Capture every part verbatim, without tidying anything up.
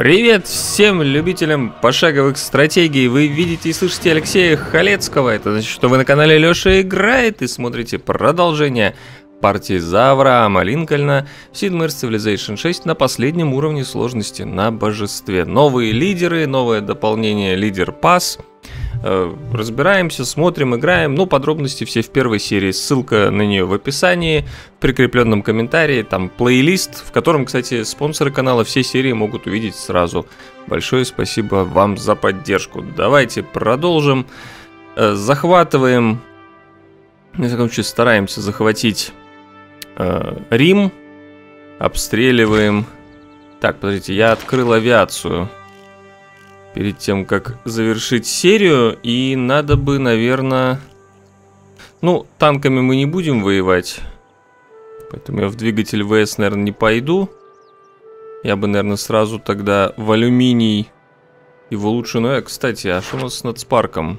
Привет всем любителям пошаговых стратегий. Вы видите и слышите Алексея Халецкого. Это значит, что вы на канале Леша Играет и смотрите продолжение партии за Авраама Линкольна в Sid Meier's Civilization шесть на последнем уровне сложности на божестве. Новые лидеры, новое дополнение Лидер Пас. Разбираемся, смотрим, играем. Ну, подробности все в первой серии. Ссылка на нее в описании, в прикрепленном комментарии. Там плейлист, в котором, кстати, спонсоры канала все серии могут увидеть сразу. Большое спасибо вам за поддержку. Давайте продолжим. Захватываем, на всяком случае, стараемся захватить э, Рим. Обстреливаем. Так, подождите, я открыл авиацию перед тем, как завершить серию, и надо бы, наверное... Ну, танками мы не будем воевать, поэтому я в двигатель ВС, наверное, не пойду. Я бы, наверное, сразу тогда в алюминий его лучше... Ну, я, кстати, а что у нас с Нацпарком?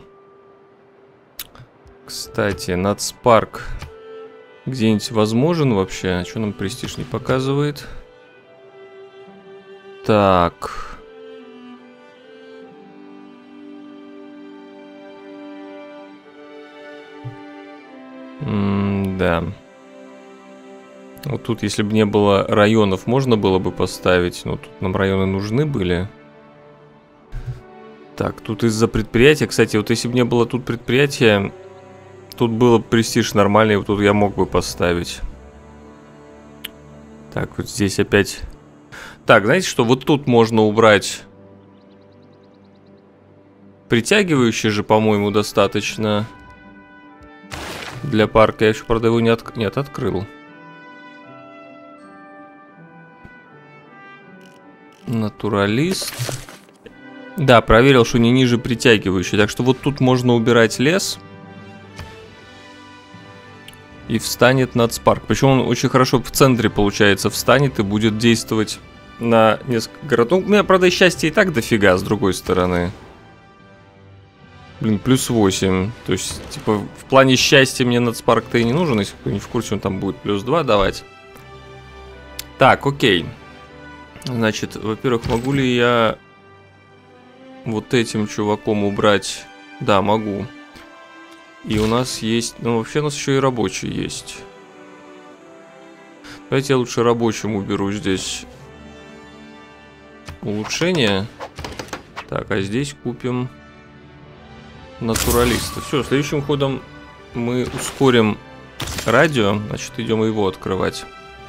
Кстати, Нацпарк где-нибудь возможен вообще? А что нам престиж не показывает? Так... М-да. Вот тут, если бы не было районов, можно было бы поставить. Но тут нам районы нужны были. Так, тут из-за предприятия. Кстати, вот если бы не было тут предприятия, тут было престиж нормальный, вот тут я мог бы поставить. Так, вот здесь опять. Так, знаете что? Вот тут можно убрать. Притягивающий же, по-моему, достаточно. Для парка. Я еще, правда, его не от... Нет, открыл. Натуралист. Да, проверил, что не ниже притягивающий. Так что вот тут можно убирать лес. И встанет Нацпарк. Причем он очень хорошо в центре, получается, встанет и будет действовать на несколько городов. У меня, правда, счастья и так дофига, с другой стороны. Блин, плюс восемь. То есть, типа, в плане счастья мне Нацпарк-то и не нужен. Если кто не в курсе, он там будет плюс два давать. Так, окей. Значит, во-первых, могу ли я вот этим чуваком убрать? Да, могу. И у нас есть... Ну, вообще у нас еще и рабочий есть. Давайте я лучше рабочим уберу здесь улучшение. Так, а здесь купим... Натуралиста. Все, следующим ходом мы ускорим радио. Значит, идем его открывать.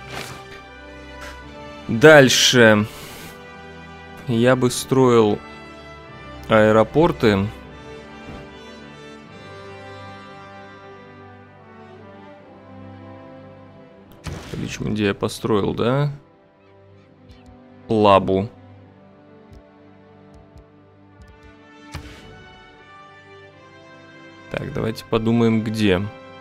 Дальше. Я бы строил аэропорты. В Ричмонде я построил, да? Лабу. Так, давайте подумаем, где.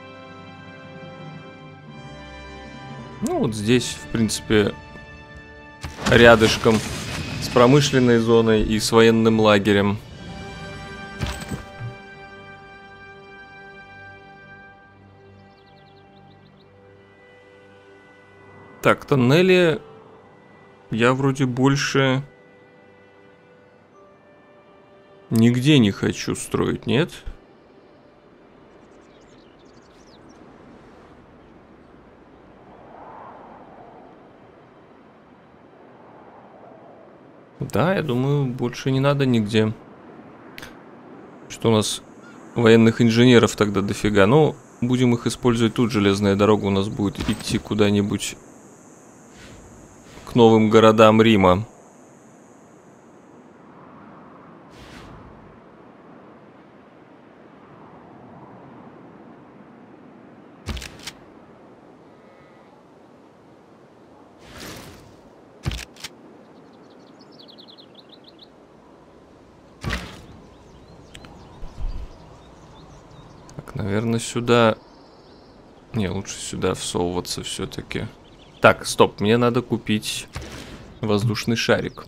Ну, вот здесь, в принципе, рядышком с промышленной зоной и с военным лагерем. Так, тоннели я вроде больше нигде не хочу строить, нет? Да, я думаю, больше не надо нигде. Что у нас военных инженеров тогда дофига. Ну, будем их использовать тут. Железная дорога у нас будет идти куда-нибудь к новым городам Рима. Наверное, сюда... Не, лучше сюда всовываться все-таки. Так, стоп, мне надо купить воздушный шарик.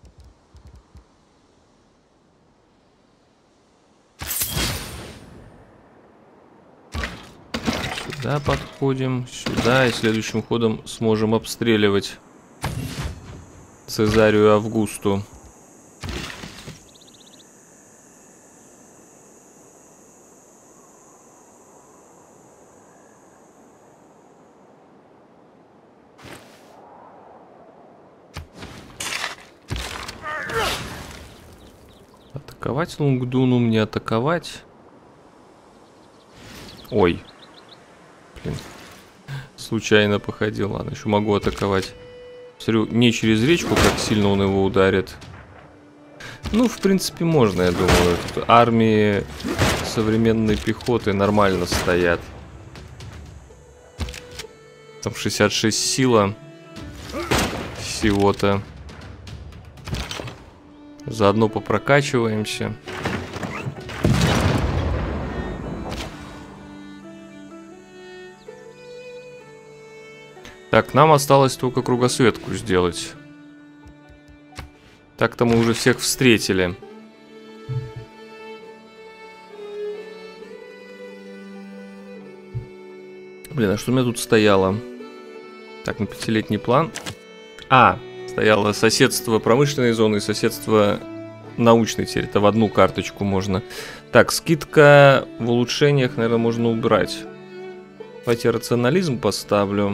Сюда подходим, сюда, и следующим ходом сможем обстреливать Цезарию Августу. Атаковать Лунгдунум, не атаковать. Ой. Блин. Случайно походил. Ладно, еще могу атаковать. Смотрю, не через речку, как сильно он его ударит. Ну, в принципе, можно, я думаю. Тут армии современной пехоты нормально стоят. Там шестьдесят шесть сила. Всего-то. Заодно попрокачиваемся. Так, нам осталось только кругосветку сделать. Так-то мы уже всех встретили. Блин, а что у меня тут стояло? Так, на пятилетний план. А, стояло соседство промышленной зоны и соседство научной теперь. Это в одну карточку можно. Так, скидка в улучшениях, наверное, можно убрать. Давайте рационализм поставлю.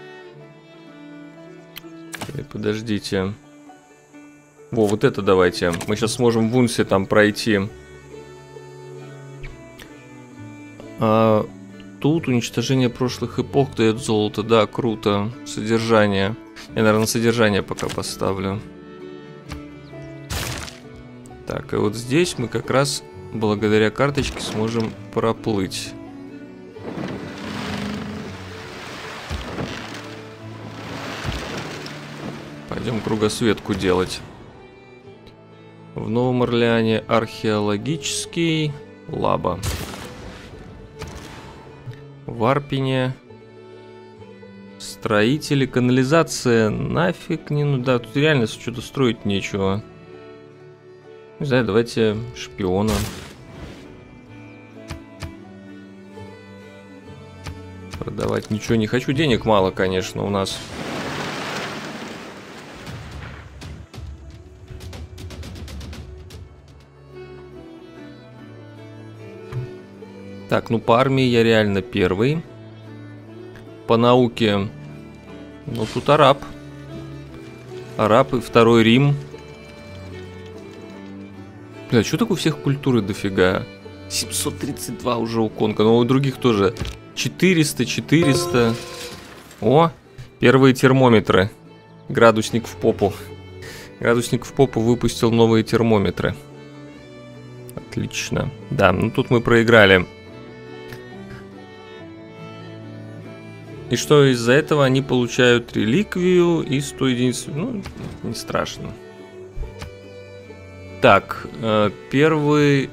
Подождите. Во, вот это давайте. Мы сейчас сможем в Унсе там пройти. А, тут уничтожение прошлых эпох дает золото. Да, круто. Содержание. Я, наверное, содержание пока поставлю. Так, и вот здесь мы как раз благодаря карточке сможем проплыть. Пойдем кругосветку делать. В Новом Орлеане археологический. Лаба. В Арпине строители, канализация. Нафиг не, ну да, тут реально что-то строить нечего. Не знаю, давайте шпиона. Продавать ничего не хочу. Денег мало, конечно, у нас. Так, ну по армии я реально первый. По науке, ну тут араб. Араб и второй Рим. Бля, что так у всех культуры дофига? семьсот тридцать два уже у Конга, но у других тоже четыреста, четыреста. О, первые термометры. Градусник в попу. Градусник в попу выпустил новые термометры. Отлично. Да, ну тут мы проиграли. И что из-за этого они получают реликвию и сто единиц. Ну, не страшно. Так, э, первые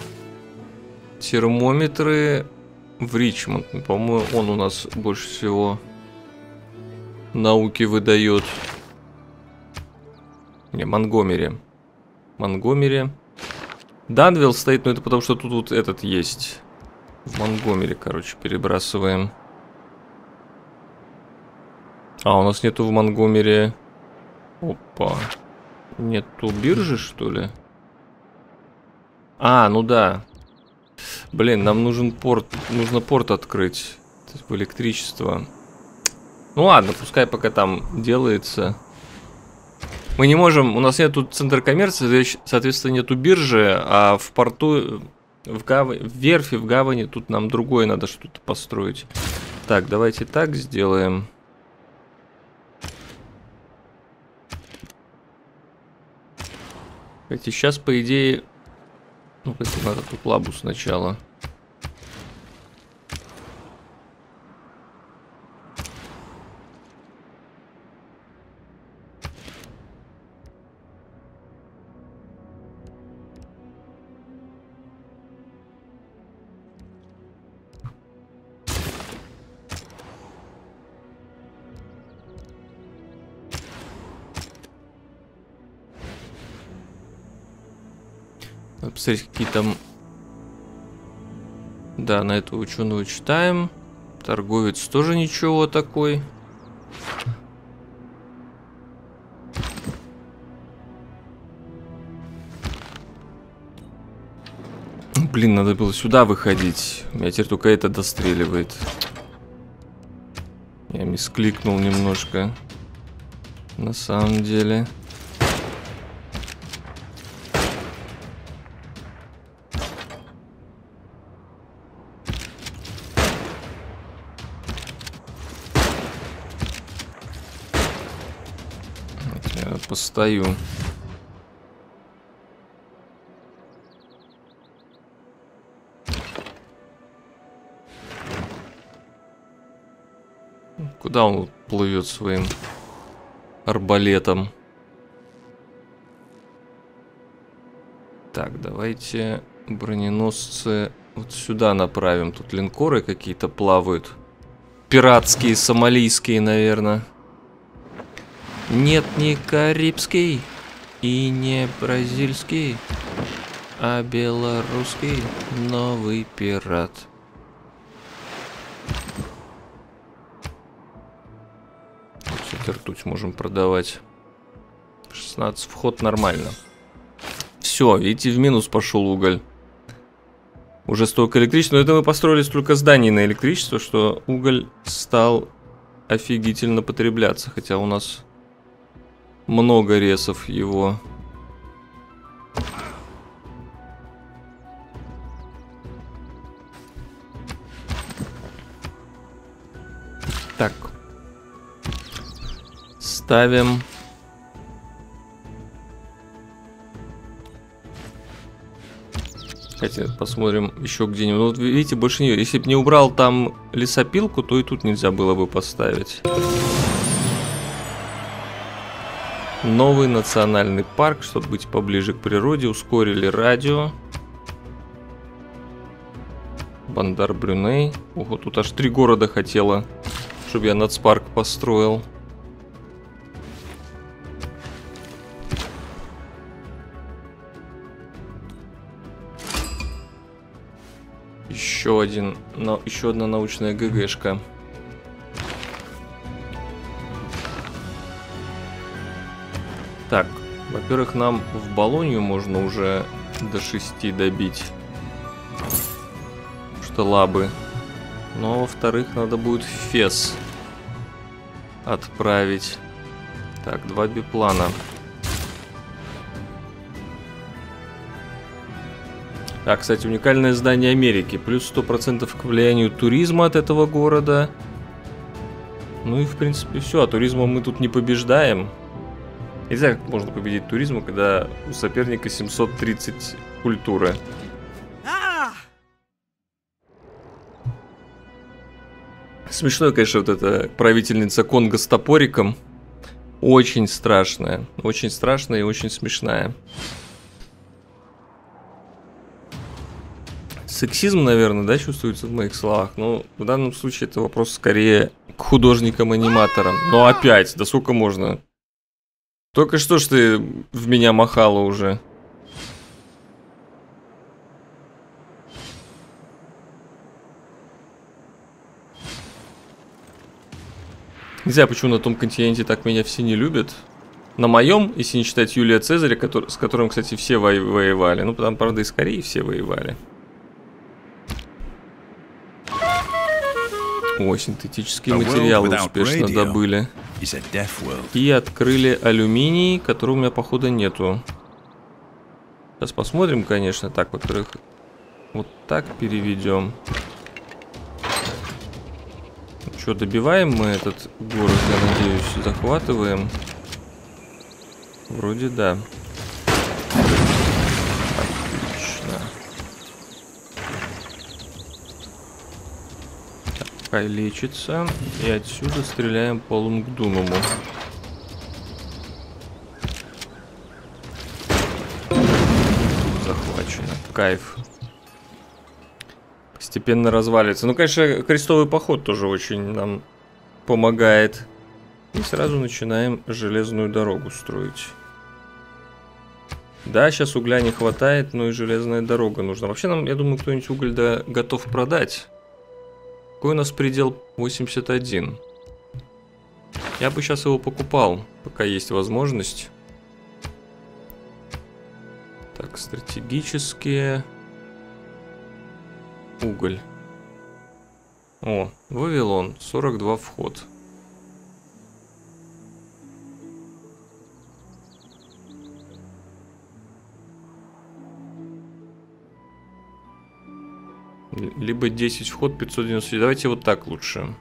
термометры в Ричмонд. По-моему, он у нас больше всего науки выдает. Не, Монгомери. Монгомери. Данвилл стоит, но это потому что тут вот этот есть. В Монгомери, короче, перебрасываем. А, у нас нету в Монгомери. Опа. Нету биржи, что ли? А, ну да. Блин, нам нужен порт. Нужно порт открыть. В электричество. Ну ладно, пускай пока там делается. Мы не можем. У нас нету центра коммерции, соответственно, нету биржи, а в порту, в, гав... в верфи, в гавани тут нам другое надо что-то построить. Так, давайте так сделаем. Хотя сейчас, по идее... Ну, хотя надо тут лабу сначала. Посмотрите, какие там... Да, на этого ученого читаем. Торговец тоже ничего такой. Блин, надо было сюда выходить. Меня теперь только это достреливает. Я мискликнул немножко. На самом деле. Я постою. Куда он плывет своим арбалетом? Так, давайте броненосцы вот сюда направим. Тут линкоры какие-то плавают. Пиратские, сомалийские, наверное. Нет, не карибский и не бразильский, а белорусский новый пират. Все ртуть можем продавать. шестнадцать, вход нормально. Все, видите, в минус пошел уголь. Уже столько электричества. Но это мы построили столько зданий на электричество, что уголь стал офигительно потребляться. Хотя у нас много ресов его. Так. Ставим. Хотя посмотрим еще где-нибудь. Ну, вот видите, больше не... Если бы не убрал там лесопилку, то и тут нельзя было бы поставить. Новый национальный парк, чтобы быть поближе к природе. Ускорили радио. Бандар Брюней. Ого, тут аж три города хотела, чтобы я нацпарк построил. Еще один, но еще одна научная ГГшка. Так, во-первых, нам в Болонью можно уже до шести добить. Что лабы. Но во-вторых, надо будет в Фес отправить. Так, два биплана. А, кстати, уникальное здание Америки. Плюс сто процентов к влиянию туризма от этого города. Ну и, в принципе, все. А туризмом мы тут не побеждаем. Не знаю, как можно победить туризму, когда у соперника семьсот тридцать культуры. Смешно, конечно, вот эта правительница Конго с топориком. Очень страшная. Очень страшная и очень смешная. Сексизм, наверное, да, чувствуется в моих словах. Но в данном случае это вопрос скорее к художникам-аниматорам. Но опять, да сколько можно? Только что ж ты в меня махала уже. Не знаю, почему на том континенте так меня все не любят. На моем, если не считать Юлия Цезаря, который, с которым, кстати, все во воевали. Ну, там, правда, и с Кореей все воевали. О, синтетические материалы успешно добыли. И открыли алюминий, которого у меня, походу, нету. Сейчас посмотрим, конечно. Так, во-первых, вот так переведем. Что, добиваем мы этот город, я надеюсь, захватываем? Вроде да. Отлично. Так, пускай лечится. И отсюда стреляем по Лунгдунуму. Захвачено. Кайф. Постепенно разваливается. Ну, конечно, крестовый поход тоже очень нам помогает. И сразу начинаем железную дорогу строить. Да, сейчас угля не хватает, но и железная дорога нужна. Вообще нам, я думаю, кто-нибудь уголь да готов продать. Какой у нас предел? восемьдесят один. Я бы сейчас его покупал, пока есть возможность. Так, стратегические. уголь. О, Вавилон, сорок два вход. Либо десять вход, пятьсот девяносто. Давайте вот так лучше.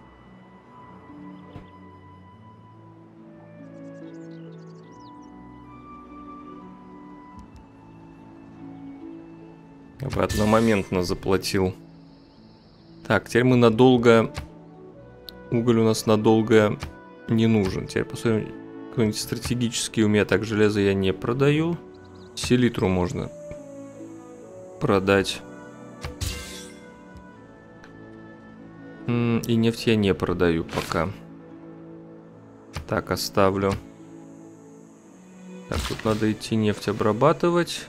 Я бы одномоментно заплатил. Так, теперь мы надолго... Уголь у нас надолго не нужен. Теперь посмотрим, какой-нибудь стратегический у меня. Так, железо я не продаю. Селитру можно продать. И нефть я не продаю пока. Так, оставлю. Так, тут надо идти нефть обрабатывать.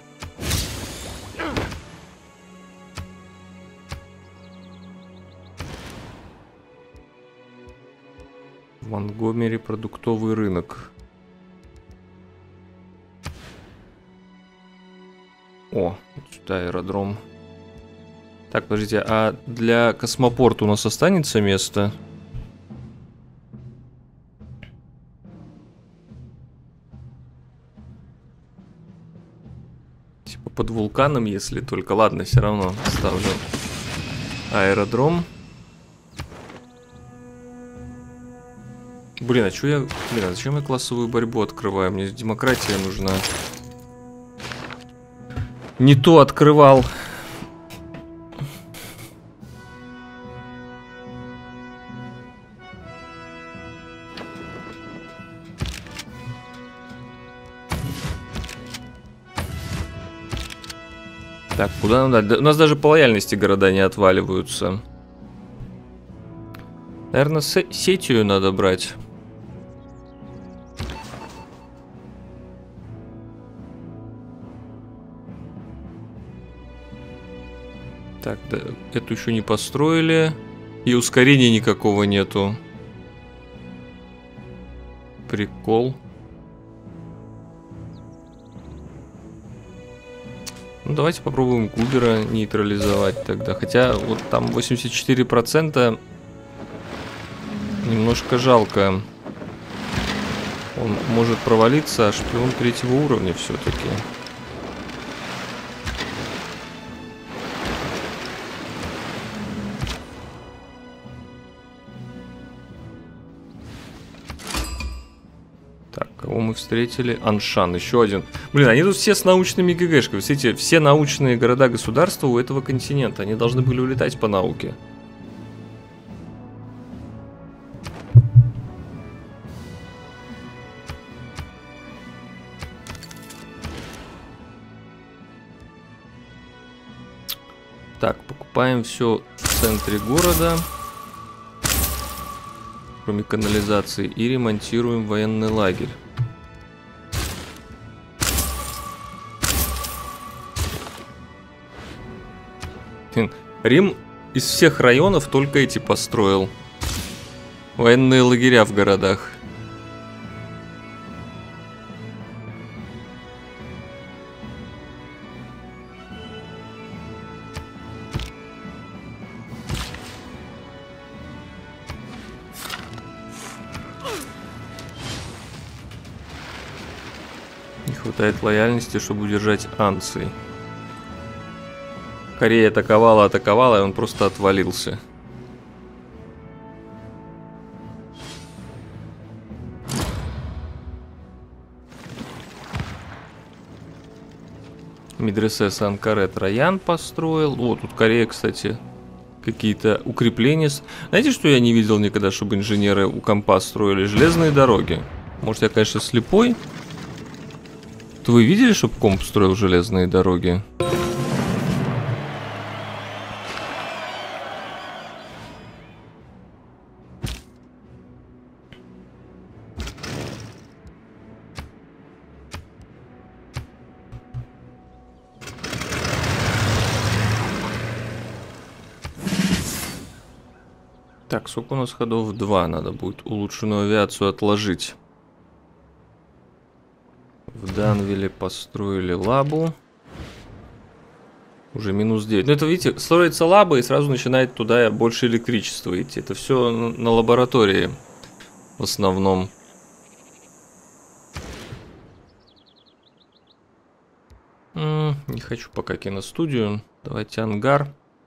В Монгомери продуктовый рынок. О, вот сюда аэродром. Так, подождите, а для космопорта у нас останется место? Типа под вулканом, если только. Ладно, все равно ставлю аэродром. Блин, а что я... Блин, а зачем я классовую борьбу открываю? Мне демократия нужна. Не то открывал. Так, куда надо? У нас даже по лояльности города не отваливаются. Наверное, Сетию надо брать. Так, да, эту еще не построили. И ускорения никакого нету. Прикол. Ну, давайте попробуем Губера нейтрализовать тогда. Хотя вот там восемьдесят четыре процента немножко жалко. Он может провалиться, а шпион третьего уровня все-таки. Кого мы встретили? Аншан, еще один. Блин, они тут все с научными ГГшками. Смотрите, все научные города-государства у этого континента. Они должны были улетать по науке. Так, покупаем все в центре города. Кроме канализации. И ремонтируем военный лагерь. Рим из всех районов только эти построил. Военные лагеря в городах. Не хватает лояльности, чтобы удержать Анций. Корея атаковала, атаковала, и он просто отвалился. Медресе Санкаре Троян построил. О, тут Корея, кстати, какие-то укрепления. Знаете, что я не видел никогда, чтобы инженеры у компа строили? Железные дороги. Может, я, конечно, слепой? То вы видели, чтобы комп строил железные дороги? Так, сколько у нас ходов? Два. Надо будет улучшенную авиацию отложить. В Данвилле построили лабу. Уже минус девять. Ну это, видите, строится лаба и сразу начинает туда больше электричества идти. Это все на лаборатории в основном. М-м, не хочу пока киностудию. Давайте ангар.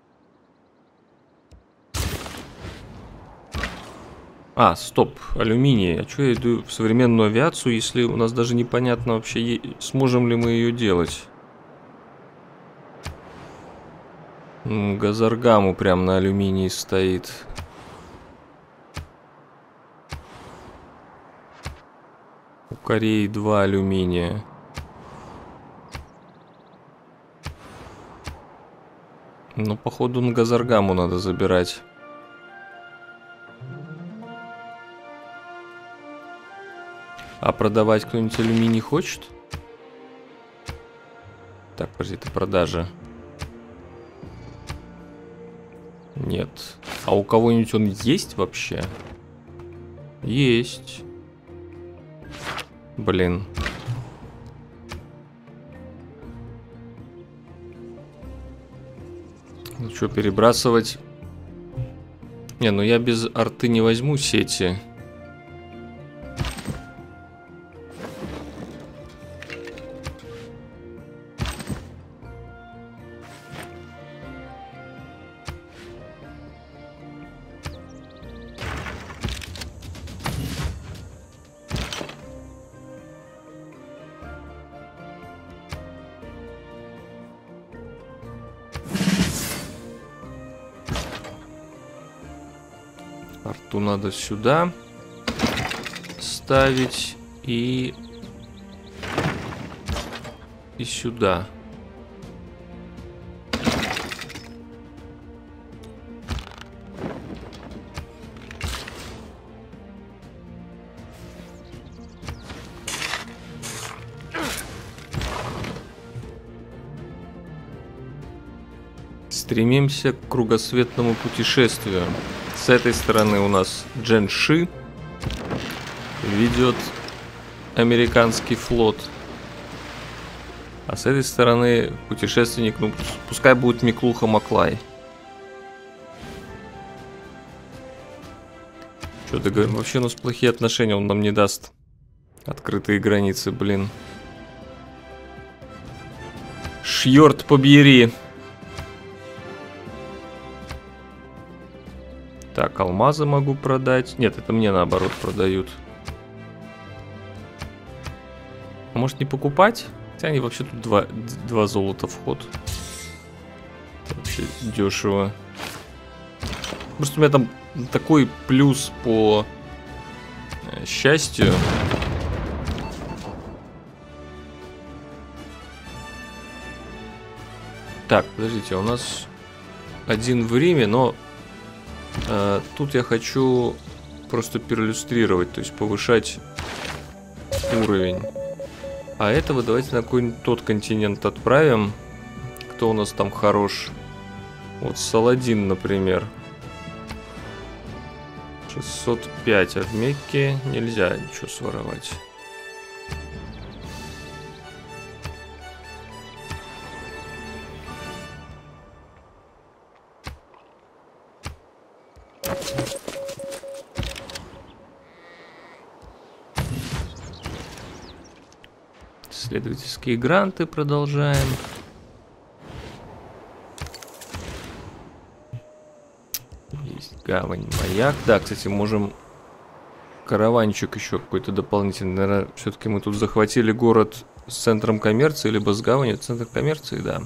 А, стоп, алюминий. А что я иду в современную авиацию, если у нас даже непонятно вообще, сможем ли мы ее делать? Газаргаму прям на алюминии стоит. У Кореи два алюминия. Ну, походу, на Газаргаму надо забирать. А продавать кто-нибудь алюминий хочет? Так, подожди, это продажа. Нет. А у кого-нибудь он есть вообще? Есть. Блин. Ну что, перебрасывать? Не, ну я без арты не возьму сети. Арту надо сюда ставить и и сюда. Стремимся к кругосветному путешествию. С этой стороны у нас Дженши ведет американский флот. А с этой стороны путешественник, ну пускай будет Миклуха Маклай. Что договорим? Вообще у нас плохие отношения, он нам не даст открытые границы, блин. Шьорт побери. Так, алмазы могу продать. Нет, это мне наоборот продают. А может не покупать? Хотя они вообще тут два, два золота вход. Вообще дешево. Просто у меня там такой плюс по счастью. Так, подождите, у нас один в Риме, но э, тут я хочу просто перлюстрировать, то есть повышать уровень. А этого давайте на какой-нибудь тот континент отправим. Кто у нас там хорош? Вот Саладин, например. шестьсот пять, а в Мекке нельзя ничего своровать. Исследовательские гранты продолжаем. Есть гавань, маяк. Да, кстати, можем караванчик еще какой-то дополнительный. Наверное, все-таки мы тут захватили город с центром коммерции, либо с гаванью. Центр коммерции, да.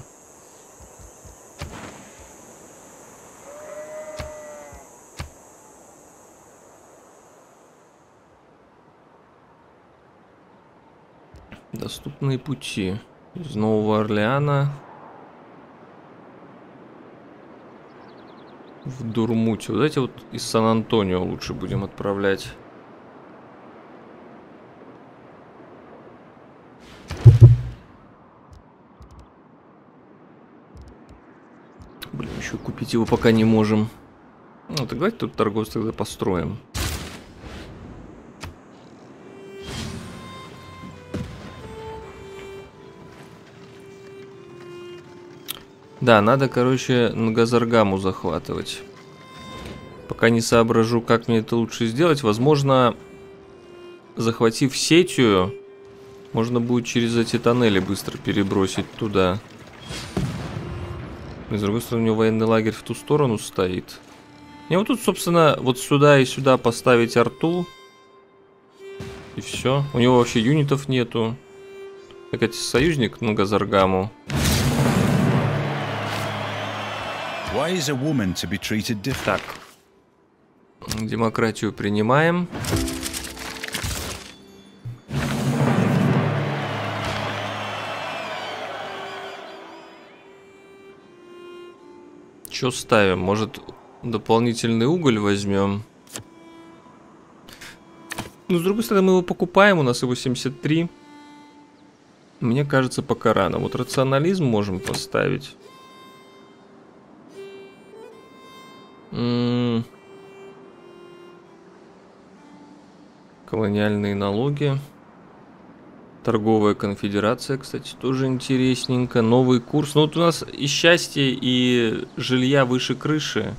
Доступные пути из Нового Орлеана в Дурмути. Вот эти вот из Сан-Антонио лучше будем отправлять. Блин, еще купить его пока не можем. Ну, так давайте тут торговец тогда построим. Да, надо, короче, Нгазаргаму захватывать. Пока не соображу, как мне это лучше сделать. Возможно, захватив Сетию, можно будет через эти тоннели быстро перебросить туда. И с другой стороны, у него военный лагерь в ту сторону стоит. И вот тут, собственно, вот сюда и сюда поставить арту. И все. У него вообще юнитов нету. Кстати, союзник Нгазаргаму. Так. Демократию принимаем. Что ставим? Может, дополнительный уголь возьмем? Ну, с другой стороны, мы его покупаем, у нас его семьдесят три. Мне кажется, пока рано. Вот рационализм можем поставить. М-м- Колониальные налоги. Торговая конфедерация, кстати, тоже интересненько. Новый курс. Ну вот у нас и счастье, и жилья выше крыши.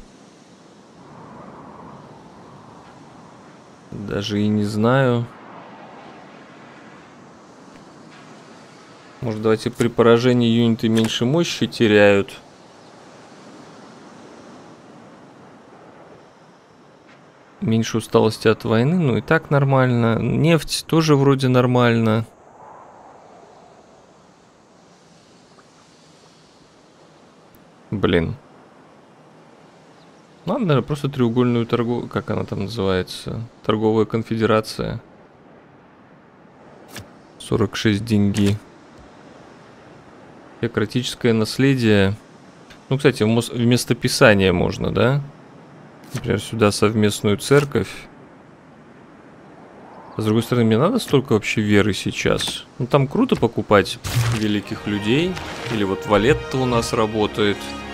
Даже и не знаю. Может, давайте при поражении юниты меньше мощи теряют. Меньше усталости от войны, ну и так нормально. Нефть тоже вроде нормально. Блин. Ладно, наверное, просто треугольную торговую... Как она там называется? Торговая конфедерация. сорок шесть деньги. Теократическое наследие. Ну, кстати, вместо писания можно, да? Например, сюда совместную церковь. А с другой стороны, мне надо столько вообще веры сейчас. Ну, там круто покупать великих людей. Или вот Валетта у нас работает.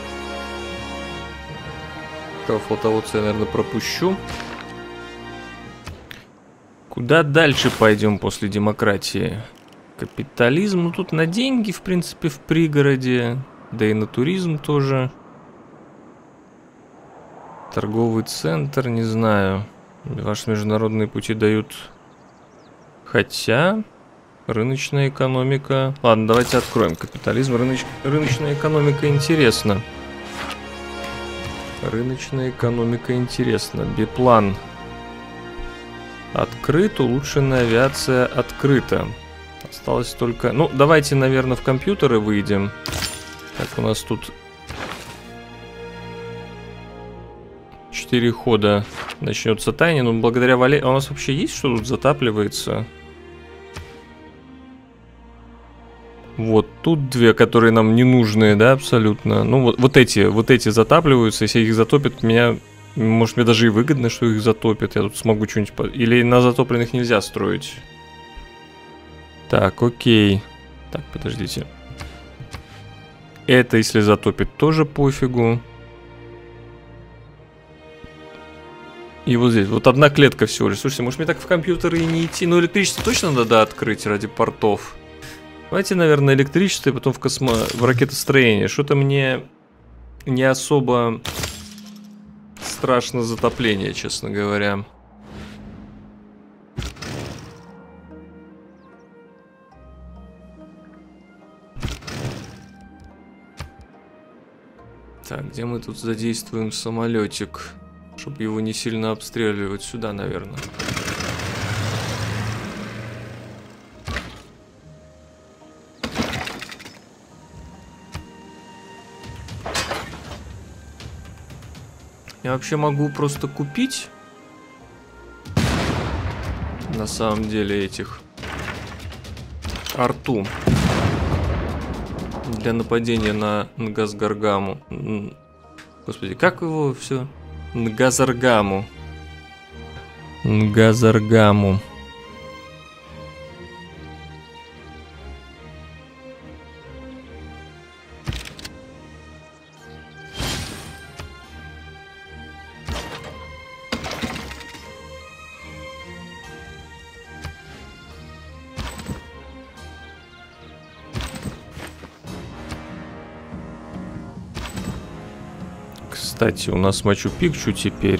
Флотоводца я, наверное, пропущу. Куда дальше пойдем после демократии? Капитализм. Ну, тут на деньги, в принципе, в пригороде. Да и на туризм тоже. Торговый центр, не знаю. Ваши международные пути дают... Хотя... Рыночная экономика... Ладно, давайте откроем капитализм. Рыноч... Рыночная экономика интересна. Рыночная экономика интересна. Биплан открыт. Улучшенная авиация открыта. Осталось только... Ну, давайте, наверное, в компьютеры выйдем. Так, у нас тут... Четыре хода начнется тайне. Но благодаря Вале... А у нас вообще есть, что тут затапливается? Вот тут две, которые нам не нужные, да, абсолютно. Ну, вот, вот эти, вот эти затапливаются. Если их затопят, меня... Может, мне даже и выгодно, что их затопят. Я тут смогу что-нибудь... По... Или на затопленных нельзя строить. Так, окей. Так, подождите. Это, если затопит, тоже пофигу. И вот здесь, вот одна клетка всего лишь. Слушайте, может мне так в компьютеры и не идти? Ну, электричество точно надо открыть ради портов. Давайте, наверное, электричество и потом в космо... в ракетостроение. Что-то мне не особо страшно затопление, честно говоря. Так, где мы тут задействуем самолетик? Чтобы его не сильно обстреливать. Сюда, наверное. Я вообще могу просто купить на самом деле этих арту для нападения на Нгазгаргаму. Господи, как его все? Нгазаргаму. Нгазаргаму. Кстати, у нас Мачу-Пикчу теперь.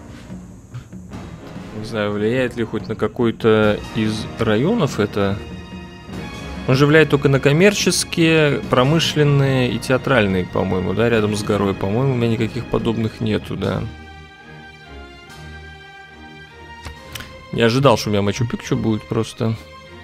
Не знаю, влияет ли хоть на какой-то из районов это. Он же влияет только на коммерческие, промышленные и театральные, по-моему, да, рядом с горой. По-моему, у меня никаких подобных нету, да. Не ожидал, что у меня Мачу-Пикчу будет просто.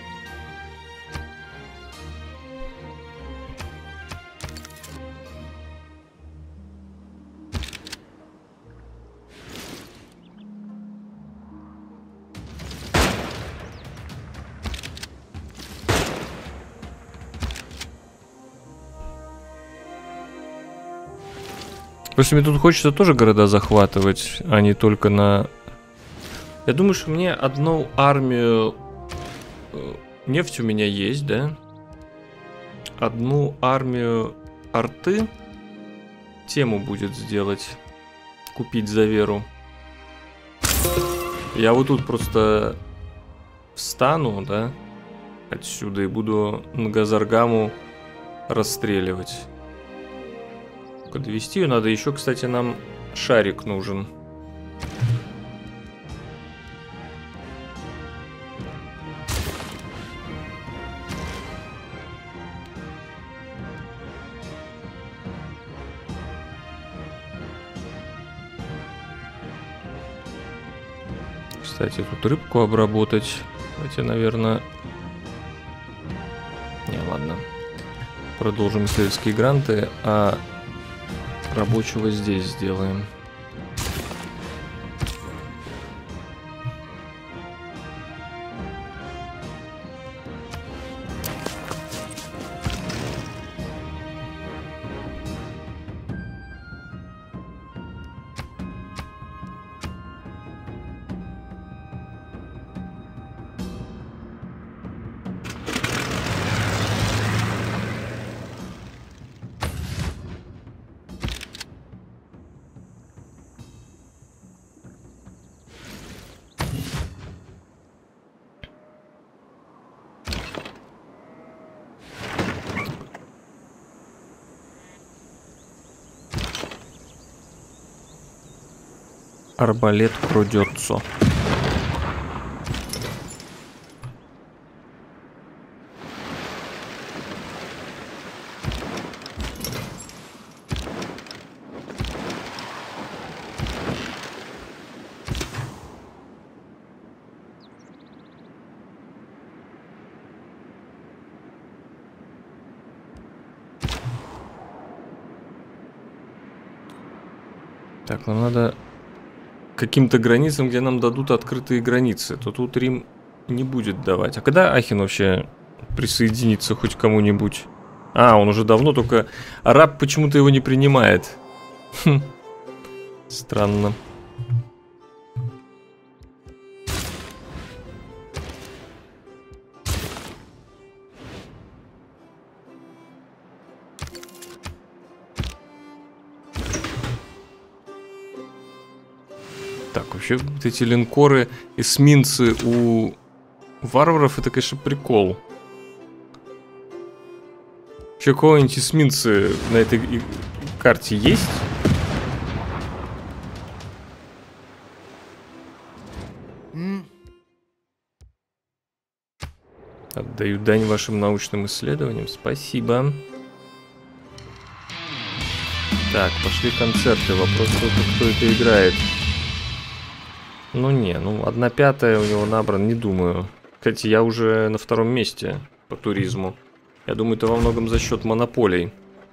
Просто мне тут хочется тоже города захватывать, а не только на... Я думаю, что мне одну армию... Нефть у меня есть, да? Одну армию арты тему будет сделать. Купить за веру. Я вот тут просто встану, да? Отсюда и буду Нгазаргаму расстреливать. Довести ее надо. Еще, кстати, нам шарик нужен. Кстати, тут рыбку обработать. Давайте, наверное... Не, ладно. Продолжим исследовательские гранты, а рабочего здесь сделаем. Арбалет крадется. Так, нам надо каким-то границам, где нам дадут открытые границы, то тут Рим не будет давать. А когда Ахен вообще присоединится хоть к кому-нибудь? А, он уже давно, только араб почему-то его не принимает. Хм. Странно. Так, вообще, вот эти линкоры, эсминцы у варваров, это, конечно, прикол. Вообще, какие-нибудь эсминцы на этой карте есть? Отдаю дань вашим научным исследованиям. Спасибо. Так, пошли концерты. Вопрос только, кто это играет. Ну не, ну одна пятая у него набран, не думаю. Кстати, я уже на втором месте по туризму. Я думаю, это во многом за счет монополий.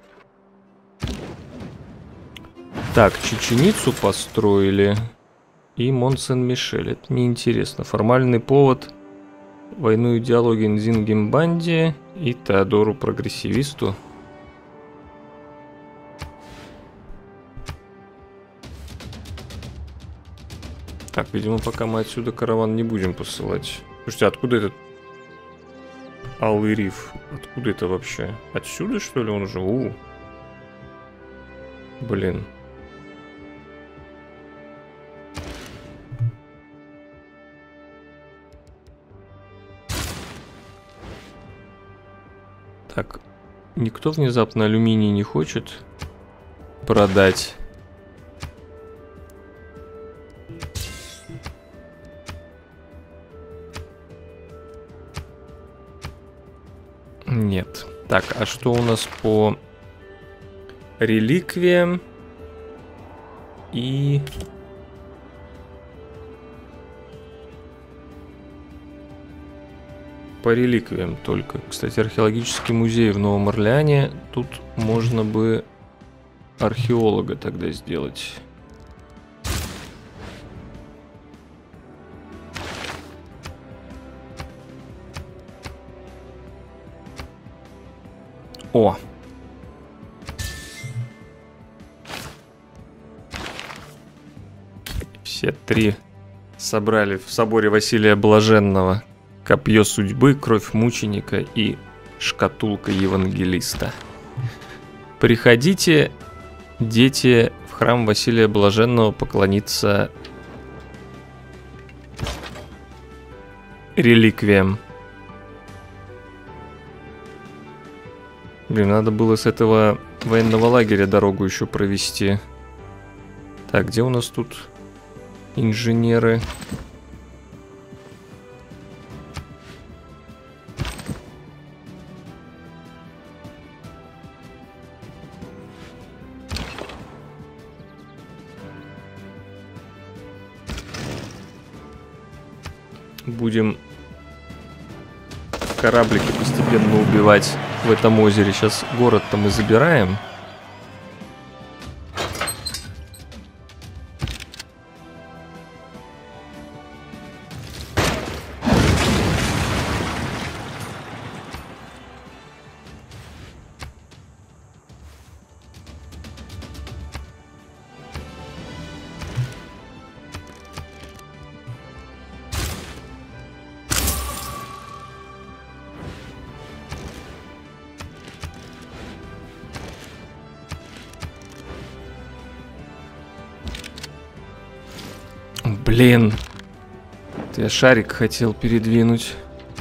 Так, Чеченицу построили. И Мон-Сен-Мишель. Это неинтересно. Формальный повод. Войну идеологии Нзингембанди и Теодору Прогрессивисту. Так, видимо, пока мы отсюда караван не будем посылать. Слушайте, откуда этот Алый Риф? Откуда это вообще? Отсюда, что ли, он уже? У, блин. Так, никто внезапно алюминий не хочет продать. Нет. Так, а что у нас по реликвиям и... По реликвиям только. Кстати, археологический музей в Новом Орлеане. Тут можно бы археолога тогда сделать. О! Все три собрали в соборе Василия Блаженного. Копье судьбы, кровь мученика и шкатулка евангелиста. Приходите, дети, в храм Василия Блаженного поклониться реликвиям. Блин, надо было с этого военного лагеря дорогу еще провести. Так, где у нас тут инженеры? Будем кораблики постепенно убивать в этом озере. Сейчас город-то мы забираем. Блин, я шарик хотел передвинуть.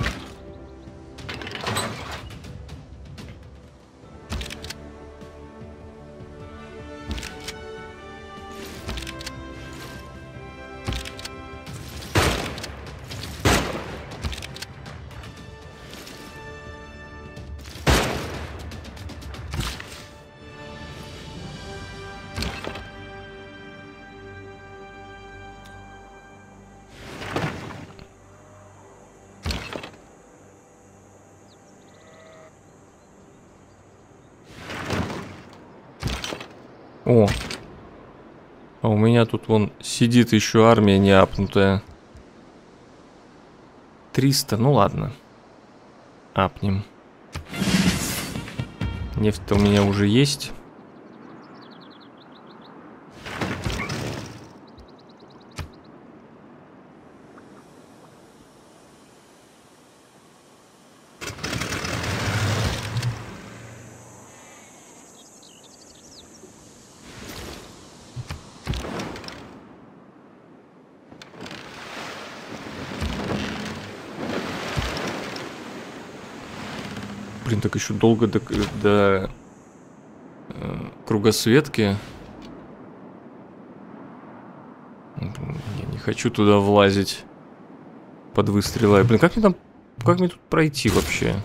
О, а у меня тут вон сидит еще армия не апнутая. триста, ну ладно. Апнем. Нефть-то у меня уже есть. Блин, так еще долго до, до э, кругосветки. Я не хочу туда влазить под выстрелы. Блин, как мне там, как мне тут пройти вообще?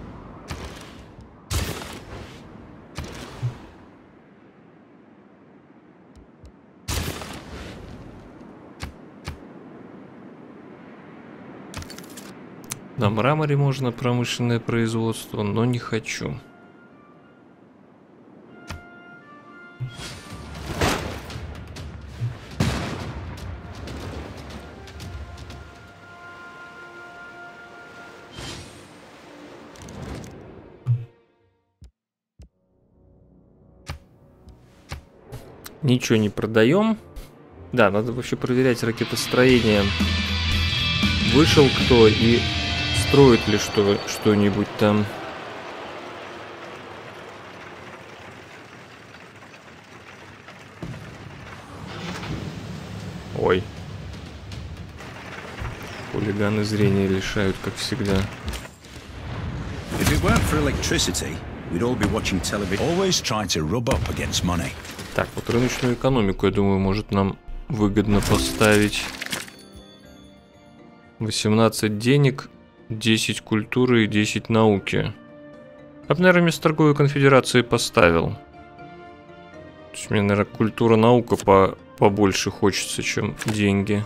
На мраморе можно промышленное производство, но не хочу. Ничего не продаем. Да, надо вообще проверять ракетостроение. Вышел кто и строит ли что, что-нибудь там. Ой. Хулиганы зрения лишают, как всегда. Так, вот рыночную экономику, я думаю, может нам выгодно поставить. восемнадцать денег, десять культуры и десять науки. Я бы, наверное, вместо торговой конфедерации поставил. То есть мне, наверное, культура, наука по побольше хочется, чем деньги.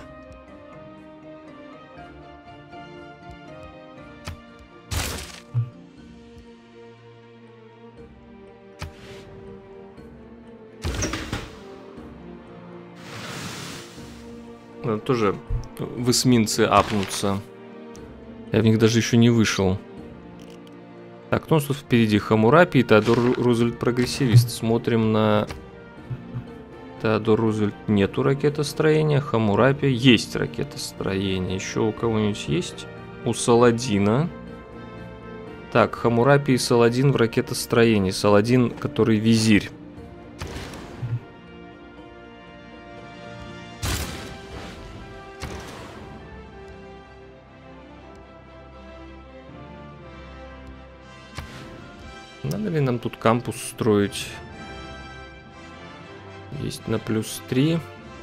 Надо тоже в эсминцы апнуться. Я в них даже еще не вышел. Так, ну что впереди? Хаммурапи и Теодор Рузвельт прогрессивист. Смотрим на... Теодор Рузвельт нету ракетостроения. Хаммурапи есть ракетостроение. Еще у кого-нибудь есть? У Саладина. Так, Хаммурапи и Саладин в ракетостроении. Саладин, который визирь. Надо ли нам тут кампус строить? Есть на плюс три.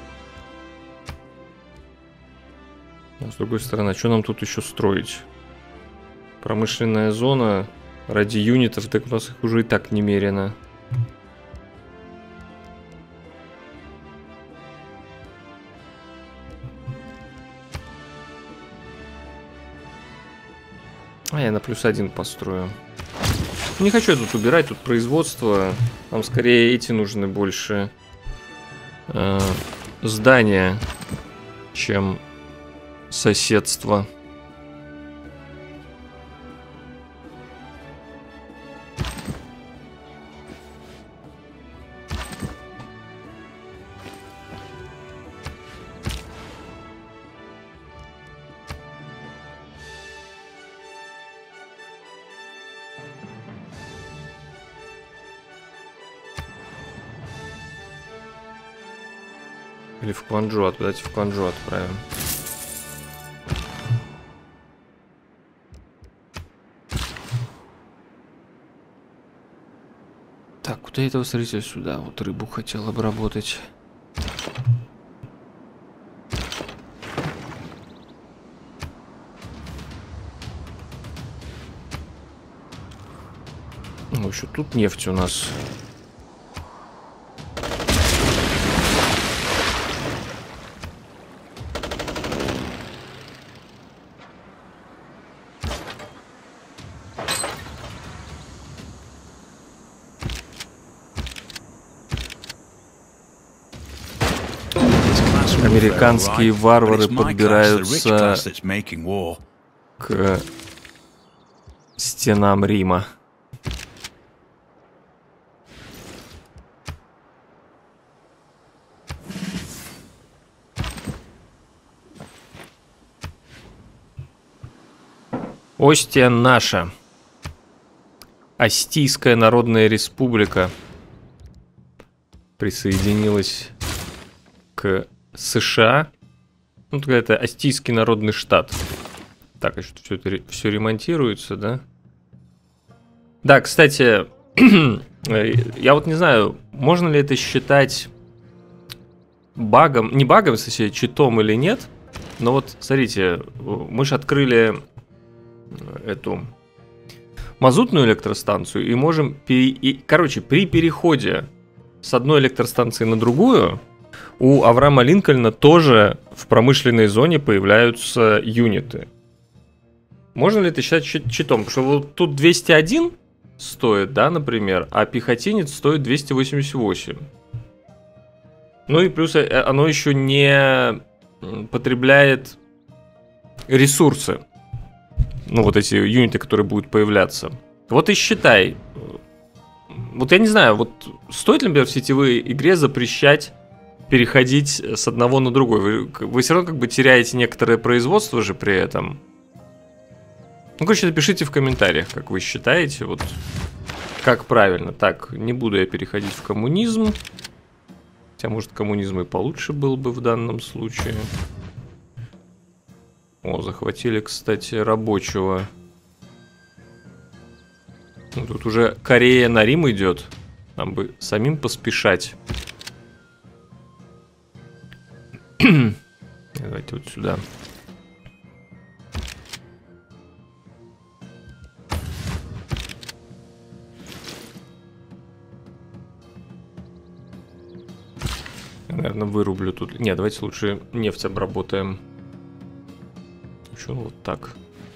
А с другой стороны, что нам тут еще строить? Промышленная зона. Ради юнитов, так у нас их уже и так немерено. А я на плюс один построю. Не хочу я тут убирать, тут производство. Нам скорее эти нужны больше э, здания, чем соседство. Или в Кванджу, давайте в Кванджу отправим. Так, куда этого, смотрите, сюда. Вот рыбу хотел обработать. Ну, еще тут нефть у нас. Американские варвары подбираются к стенам Рима. Остия наша. Астийская Народная Республика присоединилась к США. Ну, это Астийский Народный Штат. Так, а что все это все ремонтируется, да? Да, кстати, я вот не знаю, можно ли это считать багом, не багом, кстати, читом или нет. Но вот, смотрите, мы же открыли эту мазутную электростанцию и можем, пере... и, короче, при переходе с одной электростанции на другую у Авраама Линкольна тоже в промышленной зоне появляются юниты. Можно ли это считать читом? Потому что вот тут двести один стоит, да, например, а пехотинец стоит двести восемьдесят восемь. Ну и плюс оно еще не потребляет ресурсы. Ну, вот эти юниты, которые будут появляться. Вот и считай. Вот я не знаю, вот стоит ли, например, в сетевой игре запрещать переходить с одного на другой? Вы, вы все равно как бы теряете некоторое производство же при этом. Ну, короче, напишите в комментариях, как вы считаете, вот как правильно. Так, не буду я переходить в коммунизм. Хотя, может, коммунизм и получше был бы в данном случае. О, захватили, кстати, рабочего. Ну, тут уже Корея на Рим идет. Нам бы самим поспешать. Давайте вот сюда. Я, наверное, вырублю тут. Не, давайте лучше нефть обработаем. Что, вот так.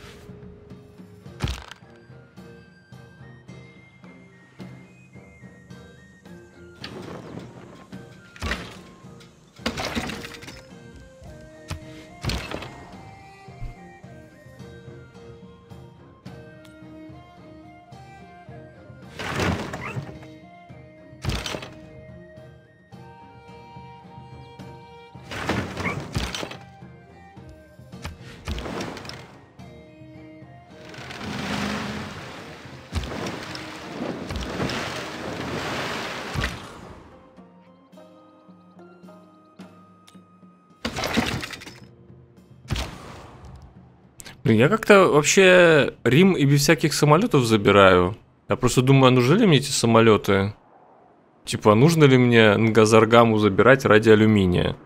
Я как-то вообще Рим и без всяких самолетов забираю. Я просто думаю, а нужны ли мне эти самолеты? Типа, нужно ли мне Нгазаргаму забирать ради алюминия?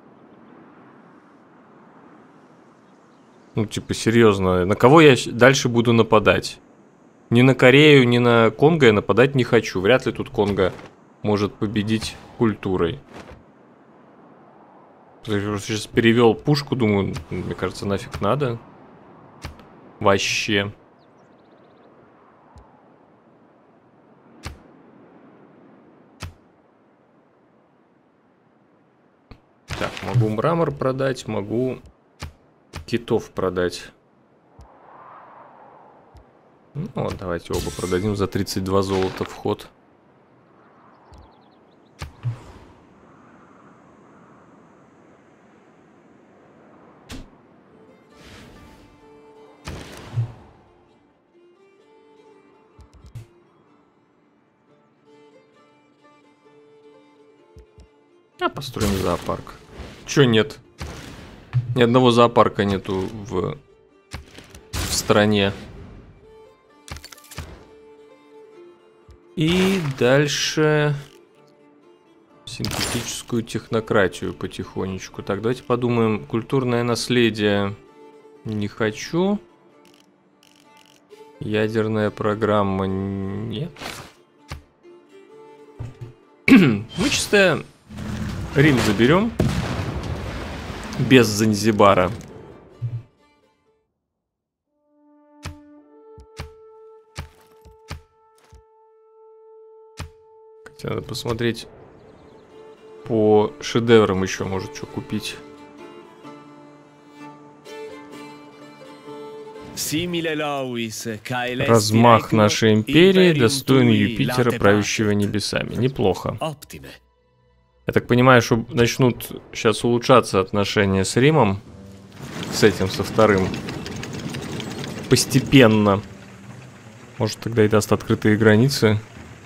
Ну, типа, серьезно, на кого я дальше буду нападать? Ни на Корею, ни на Конго я нападать не хочу. Вряд ли тут Конго может победить культурой. Я просто сейчас перевел пушку, думаю, мне кажется, нафиг надо. Вообще. Так, могу мрамор продать, могу китов продать. Ну, вот, давайте оба продадим за тридцать два золота в ход. А построим зоопарк. Чё нет? Ни одного зоопарка нету в, в стране. И дальше синтетическую технократию потихонечку. Так, давайте подумаем. Культурное наследие не хочу. Ядерная программа нет. Мы чисто Рим заберем. Без Занзибара. Хотя надо посмотреть по шедеврам еще, может, что купить. Размах нашей империи достоин Юпитера, правящего небесами. Неплохо. Я так понимаю, что начнут сейчас улучшаться отношения с Римом. С этим, со вторым. Постепенно. Может, тогда и даст открытые границы.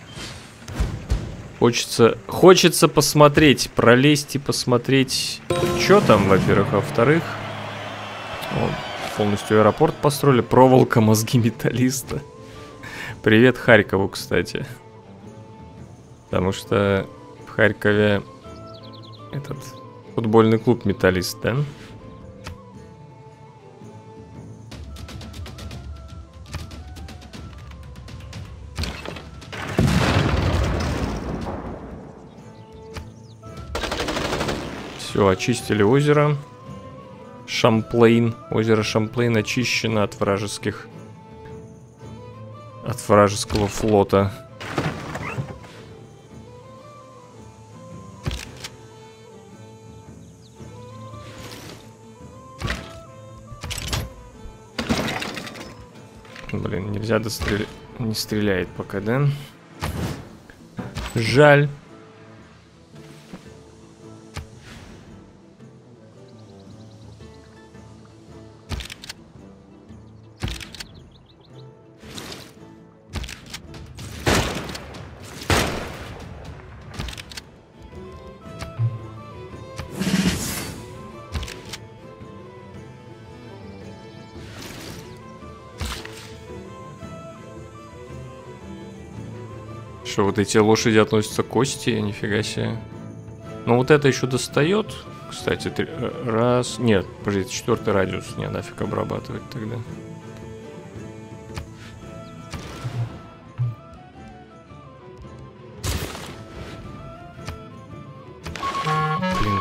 Хочется, хочется посмотреть, пролезть и посмотреть, что там, во-первых. А во-вторых, полностью аэропорт построили. Проволока, мозги металлиста. Привет Харькову, кстати. Потому что в Харькове этот футбольный клуб «Металлист», да? Все, очистили озеро. Шамплейн. Озеро Шамплейн очищено от вражеских... От вражеского флота. Блин, нельзя дострелять. Не стреляет пока, да? Жаль. Что, вот эти лошади относятся к кости? Нифига себе. Ну вот это еще достает. Кстати, три... раз... Нет, подождите, четвертый радиус. Не, нафиг обрабатывать тогда.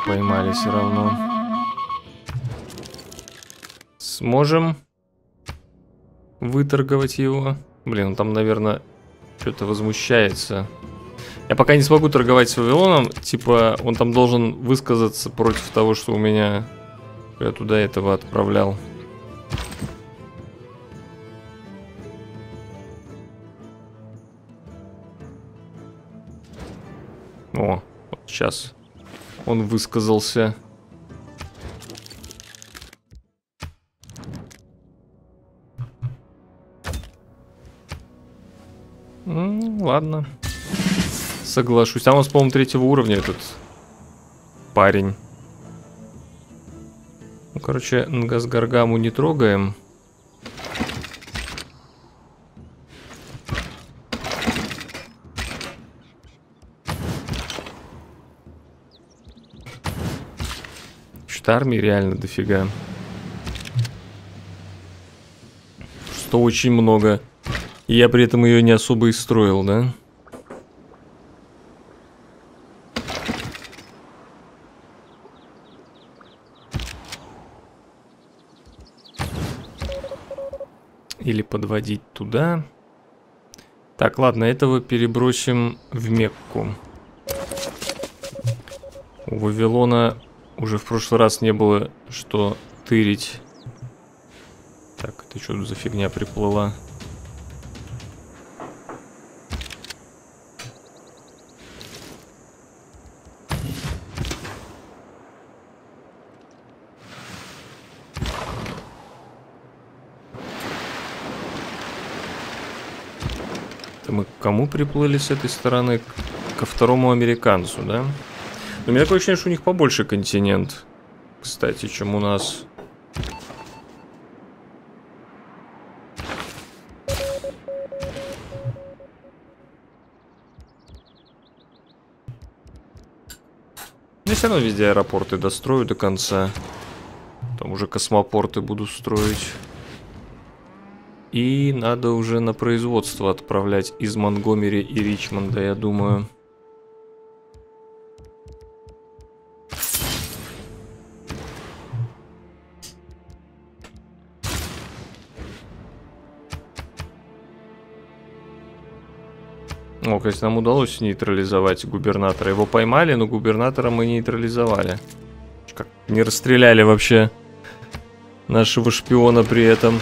поймали все равно. Сможем выторговать его. Блин, он там, наверное, что-то возмущается. Я пока не смогу торговать с Вавилоном. Типа, он там должен высказаться против того, что у меня... Я туда этого отправлял. О, вот сейчас он высказался. М, ладно. Соглашусь. Там у нас, по-моему, третьего уровня этот парень. Ну, короче, Нгазгаргаму не трогаем. Что-то армии реально дофига. Что очень много. И я при этом ее не особо и строил, да? Или подводить туда. Так, ладно, этого перебросим в Мекку. У Вавилона уже в прошлый раз не было что тырить. Так, это что тут за фигня приплыла? Мы к кому приплыли с этой стороны? Ко второму американцу, да? Но у меня такое ощущение, что у них побольше континент, кстати, чем у нас. Я все равно везде аэропорты дострою до конца. Там уже космопорты буду строить. И надо уже на производство отправлять из Монгомери и Ричмонда, я думаю. О, кажется, нам удалось нейтрализовать губернатора. Его поймали, но губернатора мы нейтрализовали. Как не расстреляли вообще нашего шпиона при этом.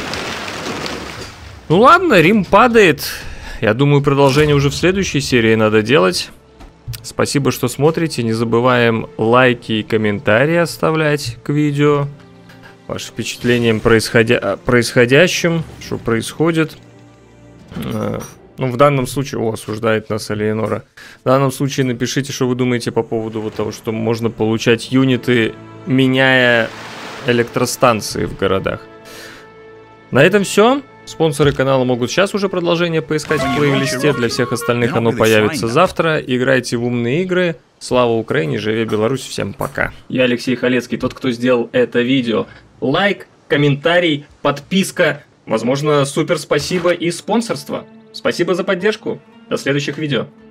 Ну ладно, Рим падает. Я думаю, продолжение уже в следующей серии надо делать. Спасибо, что смотрите. Не забываем лайки и комментарии оставлять к видео. Ваши впечатления происходя... происходящим, что происходит. Ну, в данном случае... О, осуждает нас Элеонора. В данном случае напишите, что вы думаете по поводу вот того, что можно получать юниты, меняя электростанции в городах. На этом все. Спонсоры канала могут сейчас уже продолжение поискать в плейлисте. Для всех остальных оно появится завтра. Играйте в умные игры. Слава Украине, живе Беларусь. Всем пока. Я Алексей Халецкий, тот, кто сделал это видео. Лайк, комментарий, подписка. Возможно, супер спасибо и спонсорство. Спасибо за поддержку. До следующих видео.